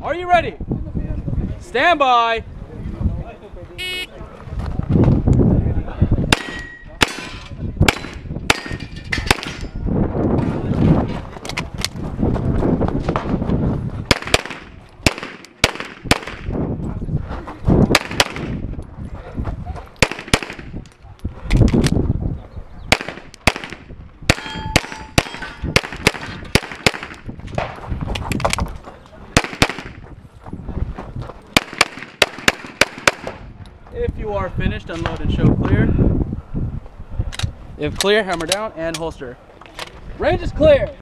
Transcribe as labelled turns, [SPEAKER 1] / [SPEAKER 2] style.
[SPEAKER 1] Are you ready? Stand by. If you are finished, unload and show clear. If clear, hammer down and holster. Range is clear.